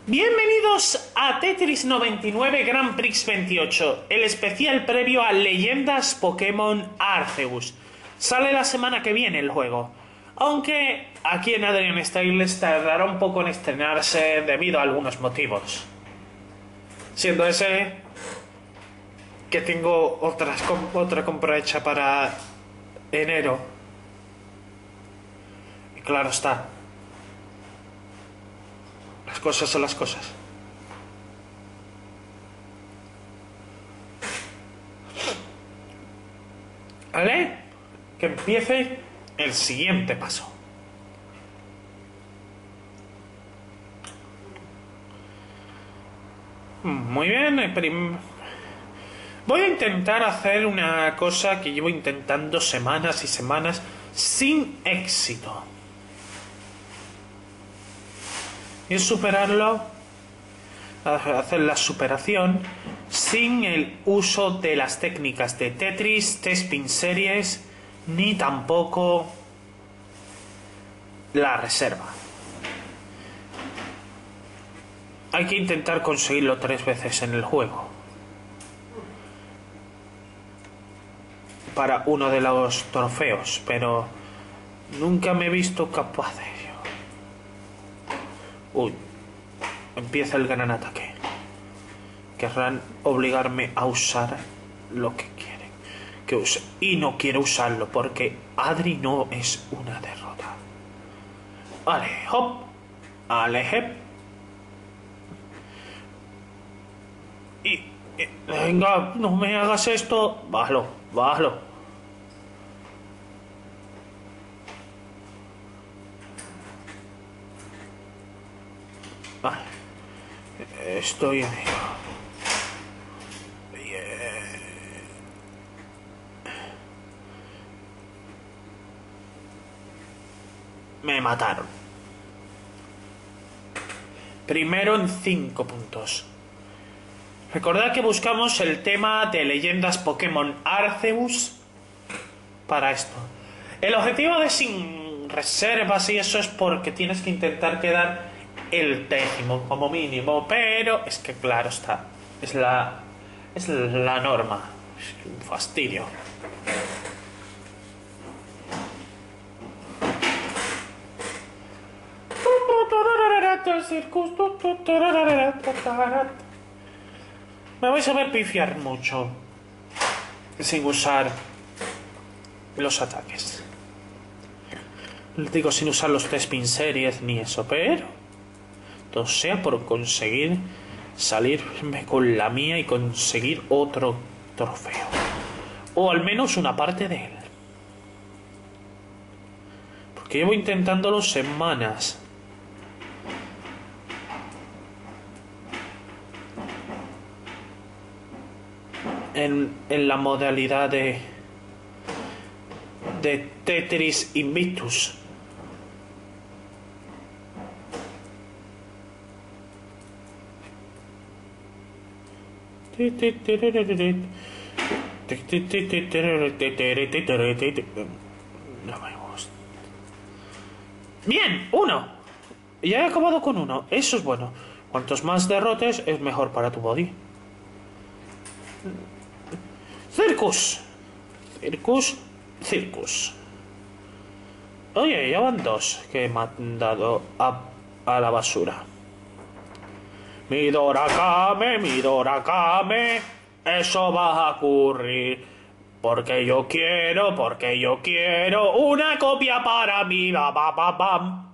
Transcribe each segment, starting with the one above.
Bienvenidos a Tetris 99 Grand Prix 28, el especial previo a Leyendas Pokémon Arceus. Sale la semana que viene el juego, aunque aquí en Adrian Styles tardará un poco en estrenarse debido a algunos motivos. Siendo ese que tengo otra compra hecha para enero. Y claro está, las cosas son las cosas. ¿Vale? Que empiece el siguiente paso. Muy bien. Voy a intentar hacer una cosa que llevo intentando semanas y semanas sin éxito. Y es superarlo, hacer la superación sin el uso de las técnicas de Tetris, T-Spin Series, ni tampoco la reserva. Hay que intentar conseguirlo 3 veces en el juego para uno de los trofeos, pero nunca me he visto capaz de ello. Uy, empieza el gran ataque. Querrán obligarme a usar lo que quieren que use, y no quiero usarlo porque Adri no es una derrota. Vale, hop, aleje. Y venga, no me hagas esto. Bájalo. Vale, estoy en ello. Me mataron. Primero en 5 puntos. Recordad que buscamos el tema de Leyendas Pokémon Arceus para esto. El objetivo de sin reservas y eso es porque tienes que intentar quedar el 10º como mínimo, pero es que claro está, es la norma. Es un fastidio. Me vais a ver pifiar mucho sin usar los ataques. Les digo, sin usar los T-Spin Series ni eso, pero todo sea por conseguir salirme con la mía y conseguir otro trofeo, o al menos una parte de él, porque llevo intentándolo semanas. En la modalidad de Tetris Invictus. No vemos. Bien, 1. Ya he acabado con 1. Eso es bueno. Cuantos más derrotes es mejor para tu body. Circus. Oye, ya van 2 que he mandado a la basura. Midorakame, eso va a ocurrir. Porque yo quiero una copia para mí. Bam.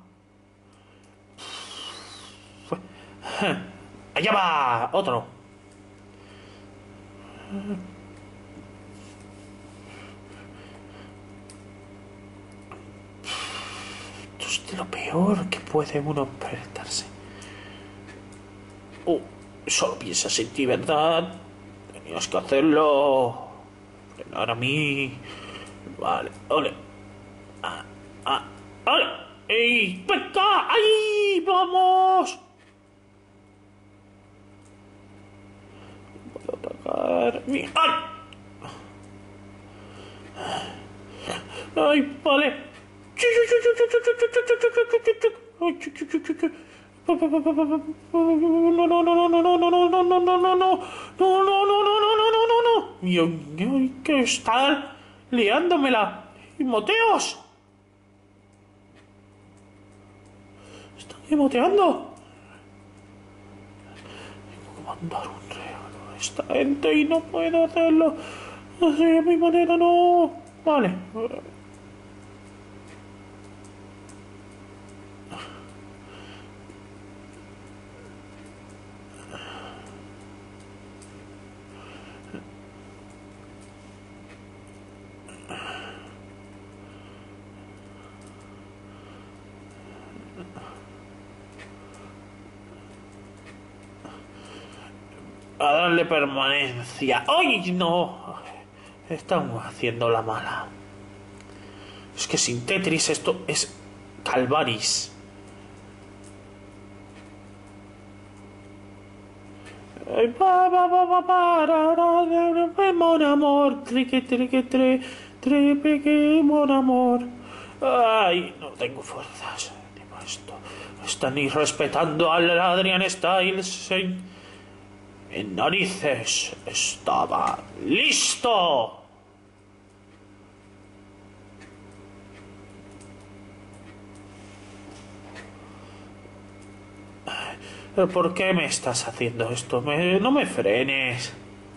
Allá va, otro. Esto es de lo peor que puede uno enfrentarse. Solo piensas en ti, ¿verdad? Tenías que hacerlo. Frenar a mí. Vale, ole. ¡Ole! ¡Ey! ¡Venga! ¡Ahí! ¡Vamos! Puedo atacar. ¡Ay! ¡Vale! No, no, no, no, no, no, no, no, no, no, no, no, no, no, no, no, no, no, no. Y que está liándomela. ¡Moteos! ¡Están emoteando! Tengo que mandar un regalo a esta gente y no puedo hacerlo así de mi manera, no. Vale. A darle permanencia. ¡Ay, no! Estamos haciendo la mala. Es que sin Tetris esto es Calvaris. Mon amor, trique, trique, trique, mon amor. Ay, no tengo fuerzas. Digo esto. Están irrespetando al Adrian Styles. En narices. Estaba listo. ¿Por qué me estás haciendo esto? No me frenes.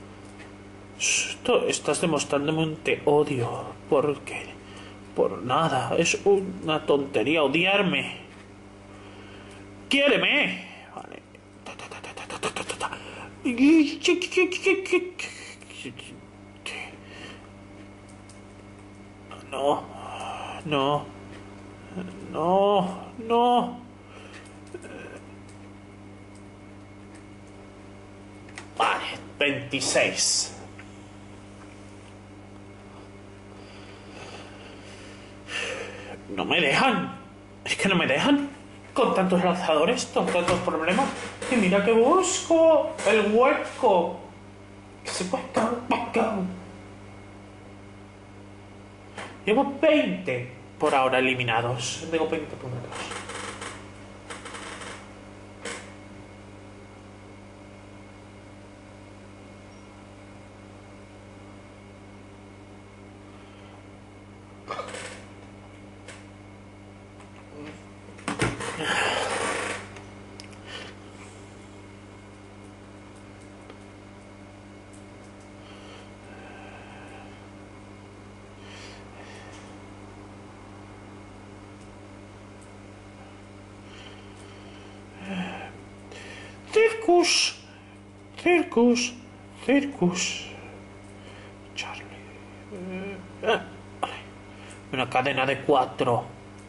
Estás demostrándome un te odio. ¿Por qué? Por nada. Es una tontería odiarme. ¡Quiéreme! Vale. No. No. No. No. Vale. 26. No me dejan. Es que no me dejan. Con tantos lanzadores, con tantos problemas. Y mira que busco el hueco. Que se hueca. Llevo 20 por ahora eliminados. Tengo 20 puntos. Circus. Circus. Circus. Charlie. Una cadena de 4.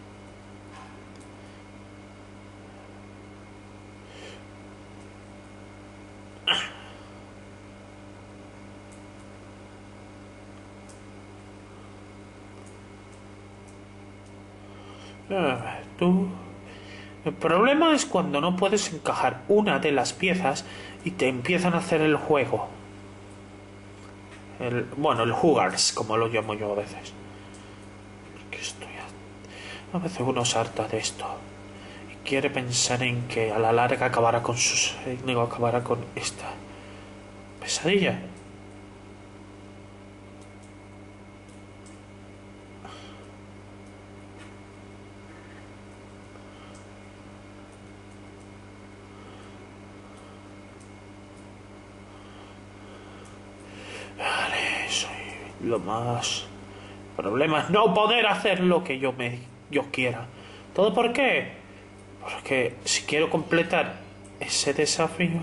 Tú. El problema es cuando no puedes encajar una de las piezas y te empiezan a hacer el juego. El Hugars, como lo llamo yo a veces. Porque a veces uno se harta de esto y quiere pensar en que a la larga acabará con acabará con esta pesadilla. Lo más problema es no poder hacer lo que yo quiera. ¿Todo por qué? Porque si quiero completar ese desafío.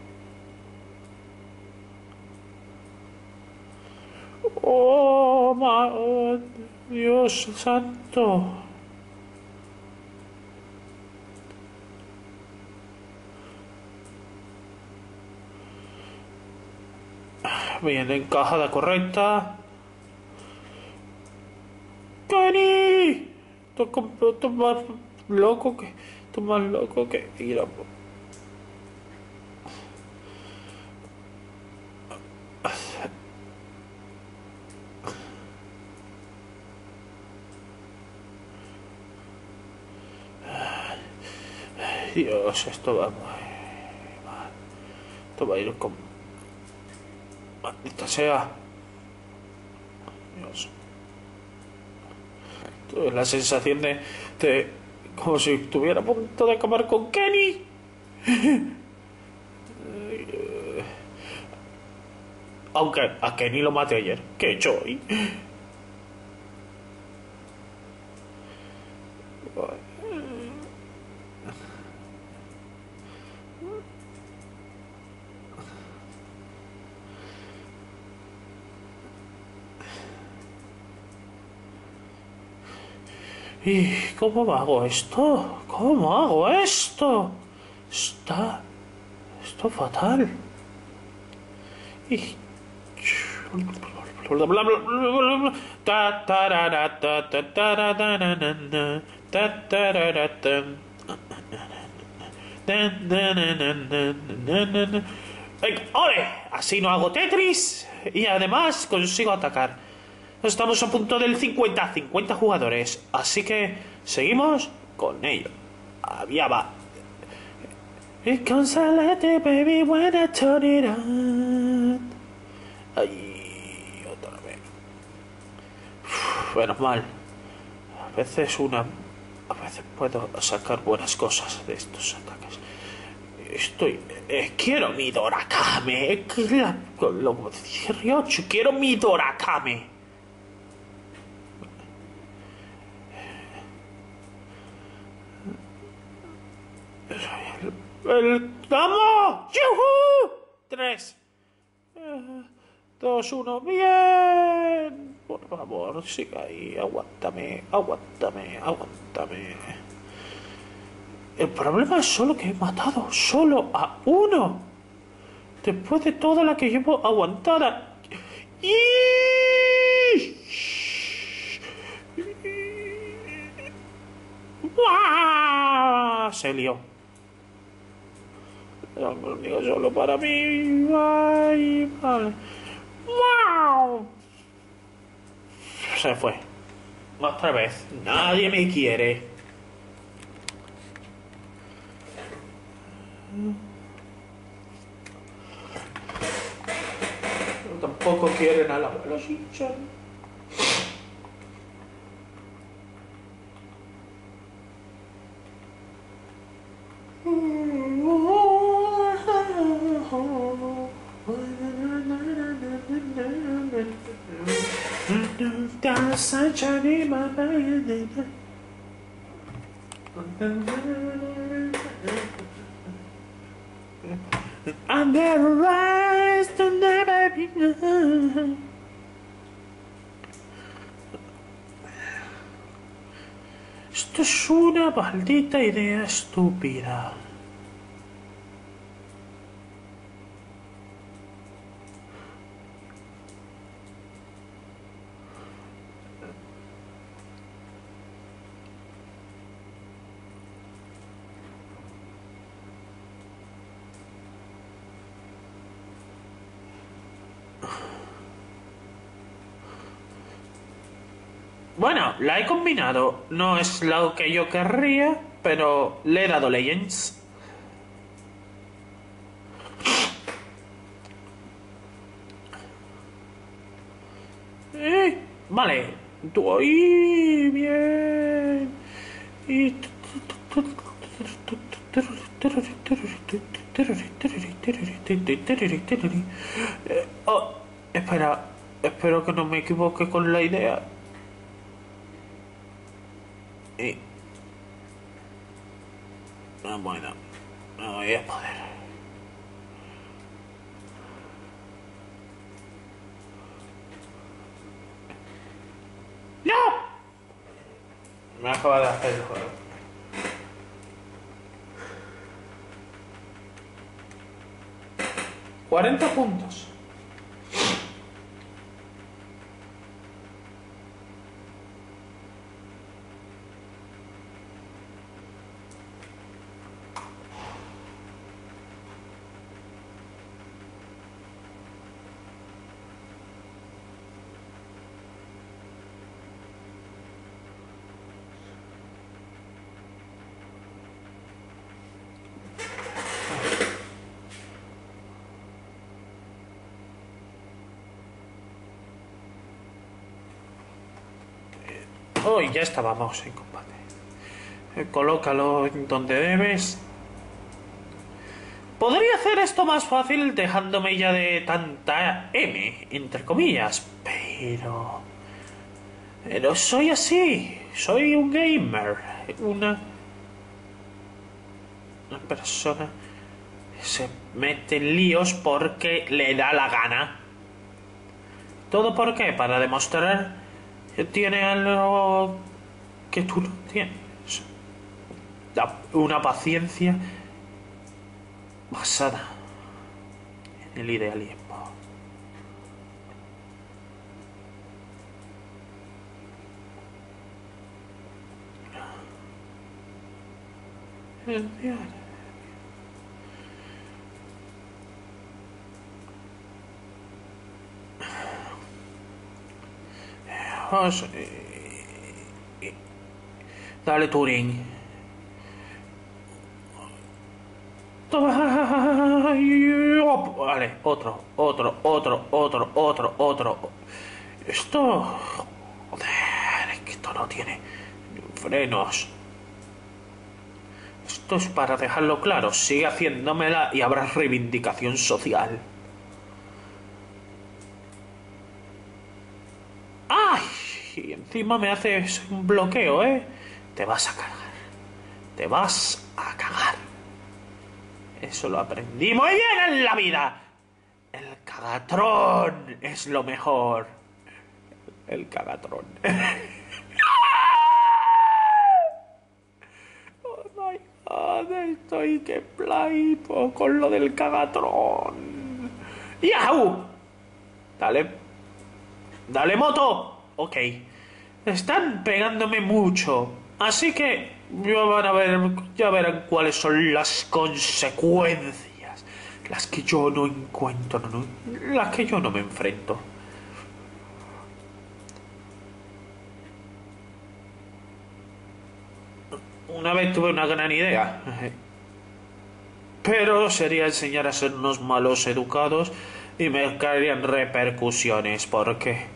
Oh, Dios santo. Bien, encajada correcta. ¡Kenny! Tú más loco que. Tú más loco que. Mira. Dios, esto va muy mal. Esto va a ir con... Maldita sea. Dios. Tuve la sensación de... Como si estuviera a punto de acabar con Kenny. Aunque a Kenny lo maté ayer. ¿Qué he hecho hoy? ¿Y cómo hago esto? ¿Cómo hago esto? Está... Esto fatal. Y... ¡Ole! Así no hago Tetris y además consigo atacar. Estamos a punto del 50 jugadores, así que seguimos con ello. Allá va. It comes a letter, baby, when I turn it on. Ay, otra vez. Menos mal. A veces puedo sacar buenas cosas de estos ataques. Quiero mi Dorakame. Lo 18. Quiero mi Dorakame. ¡Vamos! ¡Yuhu! 3, 2, 1. ¡Bien! Por favor, siga ahí. Aguántame. El problema es solo que he matado solo a uno. Después de toda la que llevo aguantada. Se lió. Digo, solo para mí. Ay, vale. ¡Wow! Se fue. Otra vez. Nadie me quiere. Pero tampoco quieren al abuelo Shinchan. And never rise to never be. Esto es una maldita idea estúpida. Bueno, la he combinado. No es lo que yo querría, pero le he dado Legends. Vale. Tú ahí, bien. Y... Oh, espera. Espero que no me equivoque con la idea. Bueno, no voy a poder. ¡No! Me acaba de hacer el juego. 40 puntos. listo y ya estábamos en combate. Colócalo donde debes. Podría hacer esto más fácil dejándome ya de tanta M, entre comillas, pero... Pero soy así, soy un gamer, una persona que se mete en líos porque le da la gana. ¿Todo por qué? Para demostrar que tiene algo que tú no tienes. Una paciencia basada en el idealismo. Dale, Turing. Vale, otro. Esto... Joder, es que esto no tiene frenos. Esto es para dejarlo claro. Sigue haciéndomela y habrá reivindicación social. ¡Ay! Y encima me haces un bloqueo, ¿eh? Te vas a cagar. Te vas a cagar. Eso lo aprendí muy bien en la vida. El cagatrón es lo mejor. El cagatrón. Oh my god, estoy que plaipo con lo del cagatrón. ¡Yahoo! Dale. Dale, moto. Ok. Están pegándome mucho. Así que ya verán cuáles son las consecuencias. Las que yo no encuentro, las que yo no me enfrento. Una vez tuve una gran idea. Pero sería enseñar a ser unos malos educados y me caerían repercusiones porque...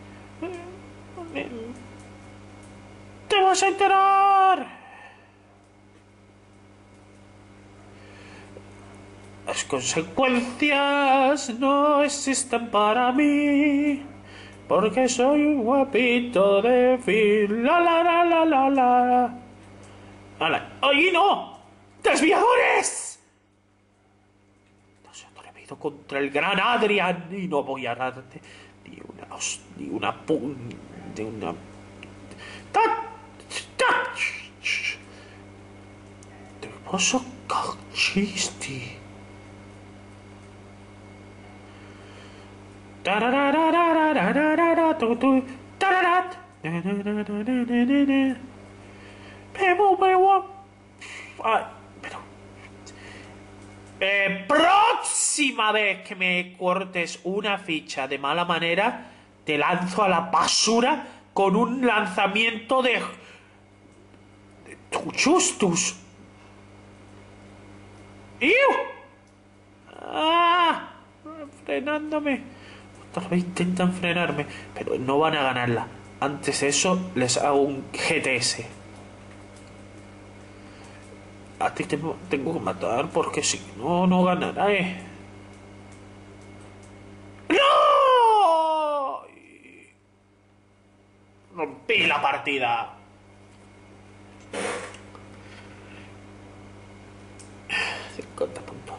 ¡Te vas a enterar! Las consecuencias no existen para mí, porque soy un guapito de fin. La la la la la la. ¡Ay, no! ¡Desviadores! No se ha atrevido contra el gran Adrian y no voy a darte ni una Hermoso calcisti. Próxima vez que me cortes una ficha de mala manera, te lanzo a la basura con un lanzamiento de Justus. ¡Iu! ¡Ah! Frenándome. Otra vez intentan frenarme, pero no van a ganarla. Antes de eso, les hago un GTS. A ti te tengo que matar porque si no, no ganará, ¡No! Rompí la partida. ¡50 puntos!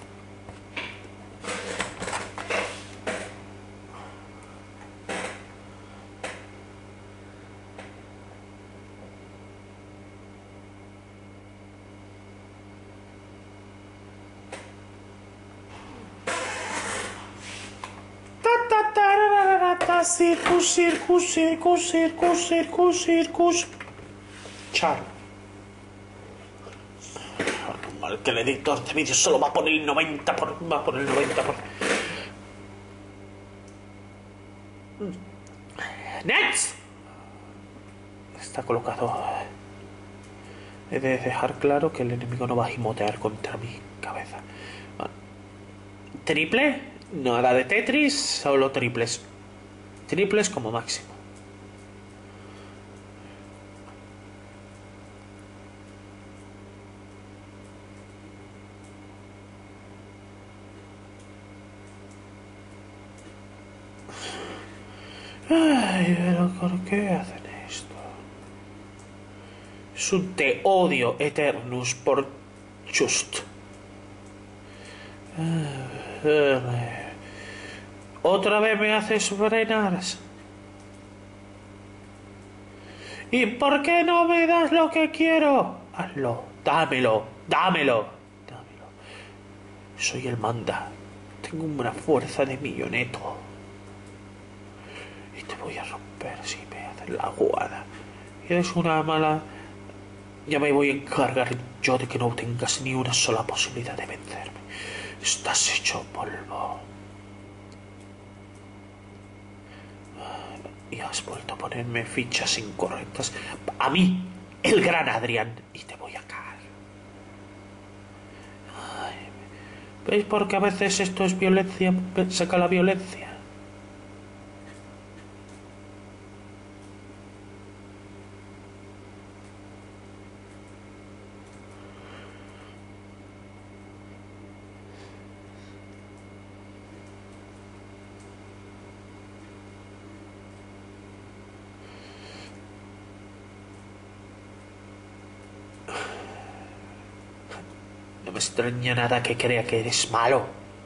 Circus. Char. Normal que el editor de vídeo solo va a poner el 90 por... Va a poner el 90 por... ¡Next! Está colocado. He de dejar claro que el enemigo no va a gimotear contra mi cabeza. Bueno. ¿Triple? Nada de Tetris, solo triples. Triples como máximo. Ay, pero ¿por qué hacen esto? Es un te odio Eternus por just. Otra vez me haces frenar. ¿Y por qué no me das lo que quiero? Hazlo, dámelo, dámelo, dámelo. Soy el manda. Tengo una fuerza de milloneto. Y te voy a romper si me haces la jugada. Eres una mala... Ya me voy a encargar yo de que no tengas ni una sola posibilidad de vencerme. Estás hecho polvo. Y has vuelto a ponerme fichas incorrectas. A mí, el gran Adrián. Y te voy a cagar. Ay, ¿veis por qué a veces esto es violencia? Saca la violencia. No me extraña nada que crea que eres malo.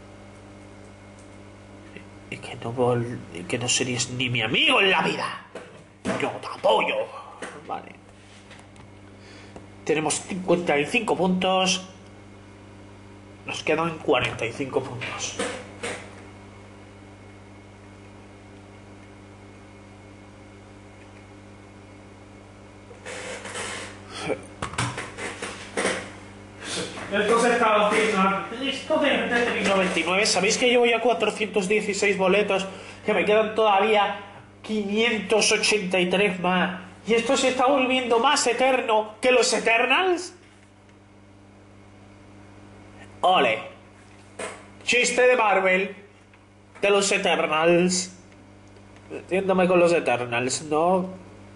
Y que no serías ni mi amigo en la vida. Yo te apoyo. Vale. Tenemos 55 puntos. Nos quedan 45 puntos. Entonces estaba haciendo esto de 99. ¿Sabéis que llevo ya 416 boletos? Que me quedan todavía 583 más. Y esto se está volviendo más eterno que los Eternals. Ole. Chiste de Marvel. De los Eternals. Entiéndame con los Eternals, no.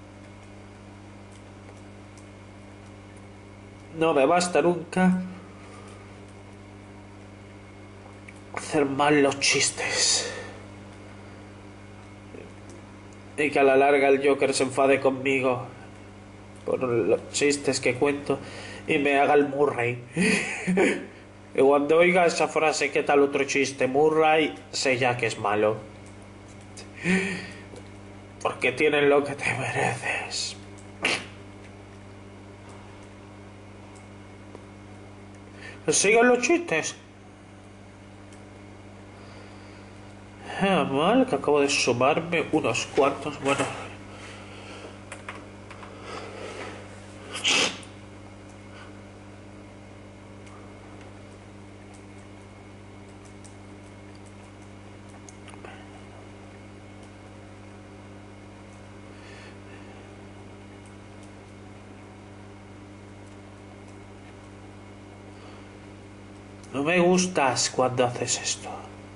No me basta nunca hacer mal los chistes. Y que a la larga el Joker se enfade conmigo por los chistes que cuento y me haga el Murray. Y cuando oiga esa frase, ¿qué tal otro chiste? Murray, sé ya que es malo. Porque tienes lo que te mereces. ¿Siguen los chistes? Mal, que acabo de sumarme unos cuantos. Bueno. No me gustas cuando haces esto.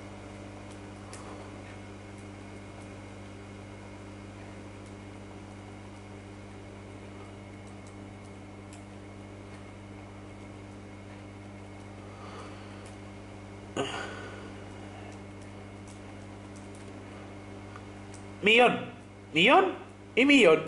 Millón, millón y millón.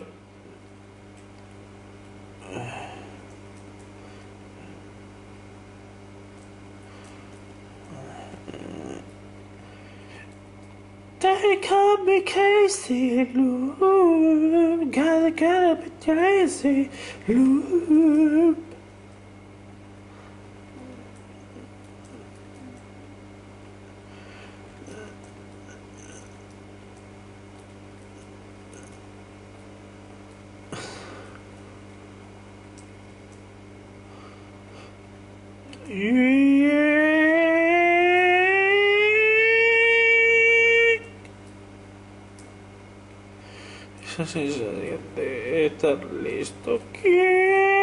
They call me Casey Loop. Gotta be Casey Loop. Esa sensación de estar listo. ¿Quién?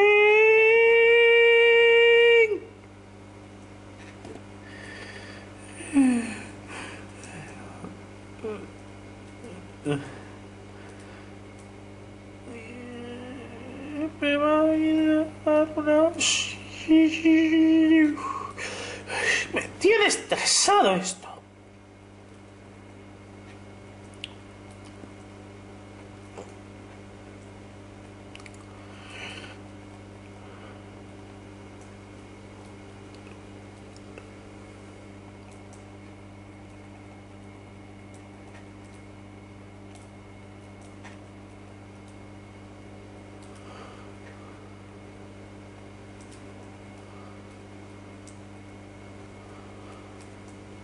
Me va a dar una... Me tiene estresado esto.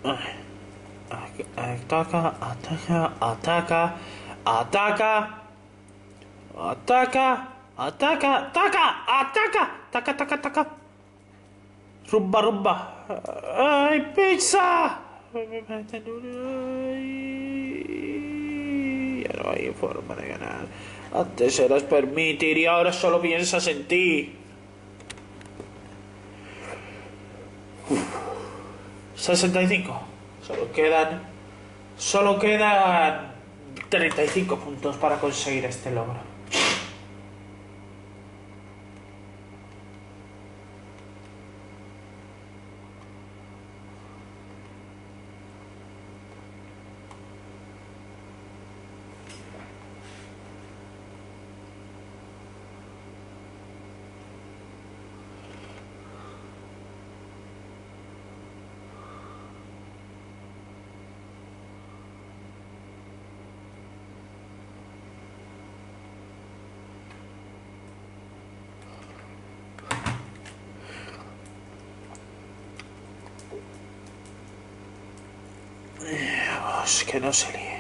Ataca, ataca, ataca, ataca, ataca, ataca, ataca, ataca, ataca, ataca, ataca. Rumba, rumba. ¡Ay, pizza! Ya no hay forma de ganar. Antes eras permitir y ahora solo piensas en ti. 65. Solo quedan 35 puntos para conseguir este logro. Que no se líe.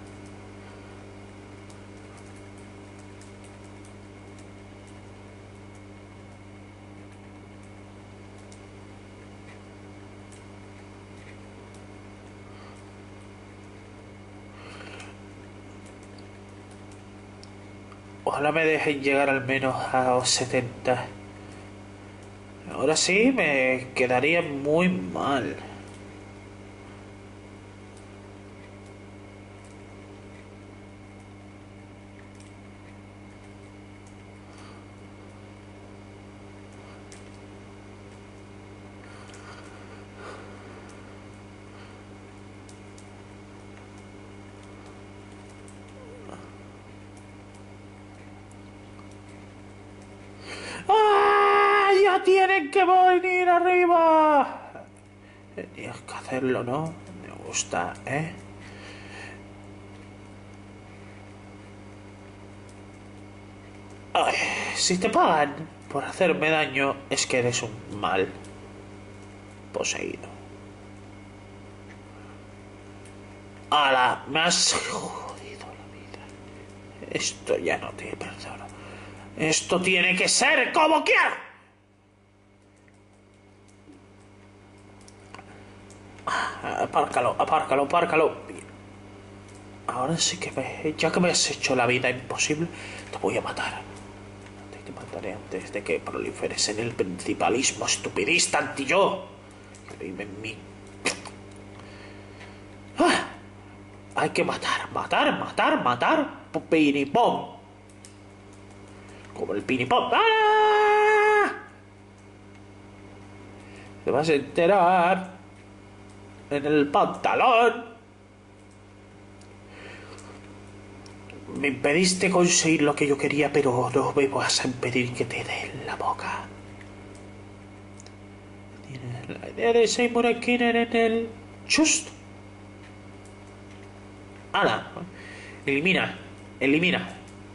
Ojalá me dejen llegar al menos a los 70. Ahora sí me quedaría muy mal. ¡Ah! ¡Ya tienen que venir arriba! Tenías que hacerlo, ¿no? Me gusta, ¿eh? Ay, si te pagan por hacerme daño, es que eres un mal poseído. ¡Hala! Me has jodido la vida. Esto ya no te perdono. Esto tiene que ser como quiera. Apárcalo, apárcalo, apárcalo. Ahora sí que ya que me has hecho la vida imposible, te voy a matar. Te mataré antes de que proliferes en el principalismo estupidista anti-yo que vive en mí. ¡Ah! Hay que matar, matar, matar, matar. Pinipom. Como el pinipom. ¡Ah! Te vas a enterar en el pantalón. Me impediste conseguir lo que yo quería, pero no me vas a impedir que te dé en la boca. La idea de Seymour Skinner en el chust. ¡Hala! Elimina, elimina.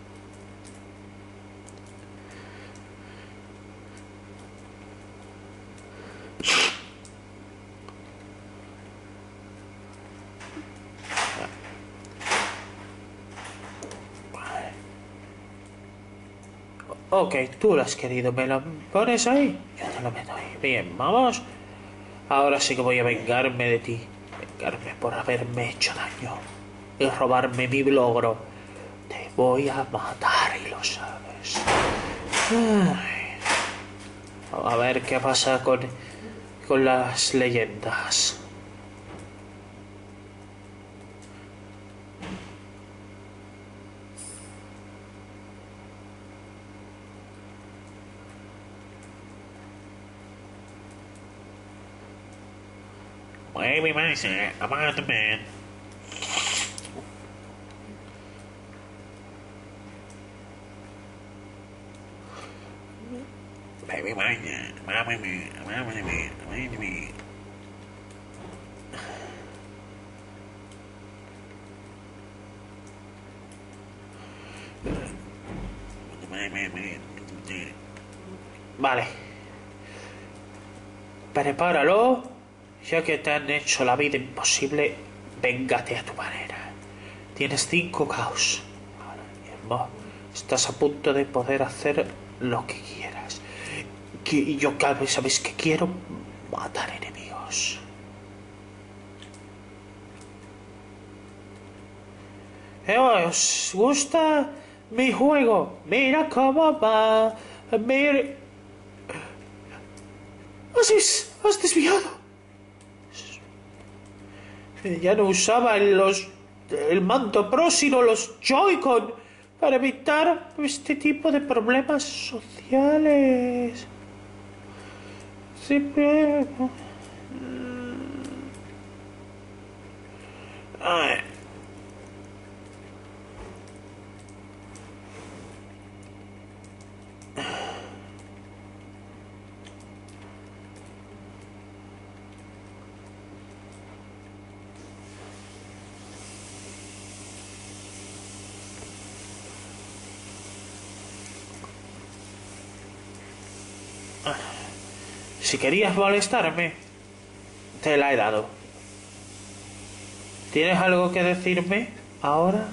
Ok, tú lo has querido, ¿me lo pones ahí? Yo te lo meto ahí. Bien, vamos. Ahora sí que voy a vengarme de ti. Vengarme por haberme hecho daño y robarme mi logro. Te voy a matar y lo sabes. Ay. A ver qué pasa con las leyendas. Baby Mason, I'm the man. Baby Mason, mama me. Vale. Prepáralo Ya que te han hecho la vida imposible, véngate a tu manera. Tienes 5 caos. Ahora mismo estás a punto de poder hacer lo que quieras. Y yo cada vez sabes que quiero matar enemigos. ¿Os gusta mi juego? Mira cómo va. Mira. Has desviado. Ya no usaba el mando Pro, sino los Joy-Con para evitar este tipo de problemas sociales. Sí, pero... Ay. Si querías molestarme, te la he dado. ¿Tienes algo que decirme ahora?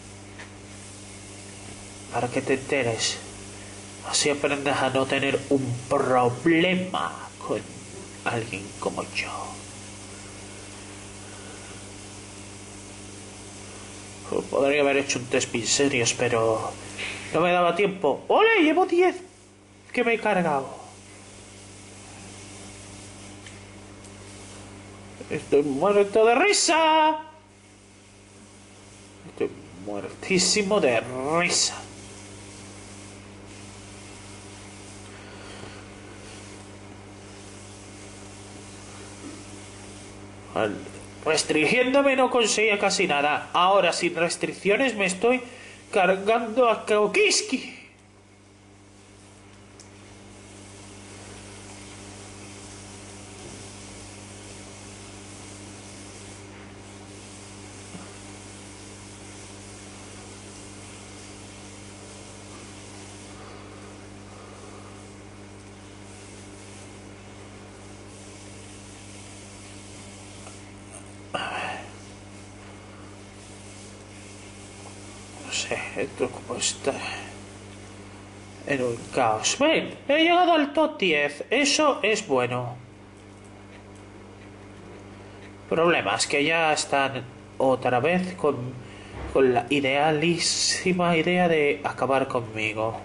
Para que te enteres. Así aprendes a no tener un problema con alguien como yo. Podría haber hecho un test serios, pero no me daba tiempo. ¡Ole! Llevo 10 que me he cargado. Estoy muerto de risa. Estoy muertísimo de risa. Restringiéndome no conseguía casi nada. Ahora sin restricciones me estoy cargando a Kaokiski. Esto como está en un caos. Ven, he llegado al top 10. Eso es bueno. Problemas que ya están otra vez con la idealísima idea de acabar conmigo.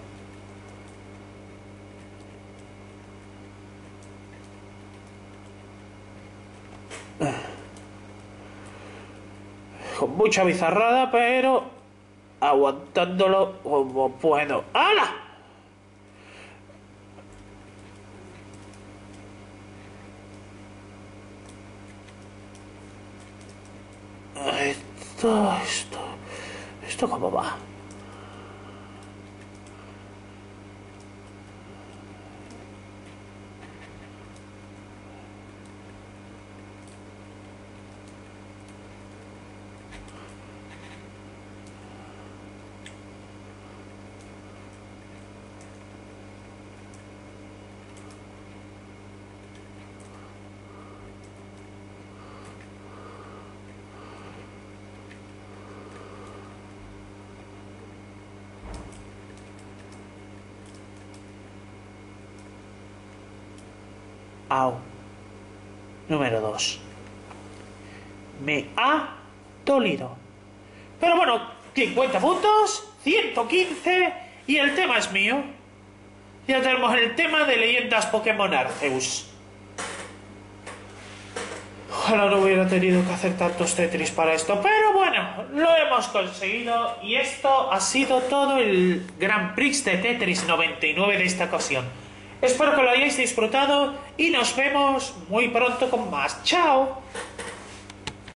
Con mucha bizarrada, pero aguantándolo como puedo. ¡Hala! ¿Esto cómo va? Au. Número 2. Me ha dolido. Pero bueno, 50 puntos, 115 y el tema es mío. Ya tenemos el tema de leyendas Pokémon Arceus. Ojalá no hubiera tenido que hacer tantos Tetris para esto, pero bueno, lo hemos conseguido y esto ha sido todo el Grand Prix de Tetris 99 de esta ocasión. Espero que lo hayáis disfrutado y nos vemos muy pronto con más. ¡Chao!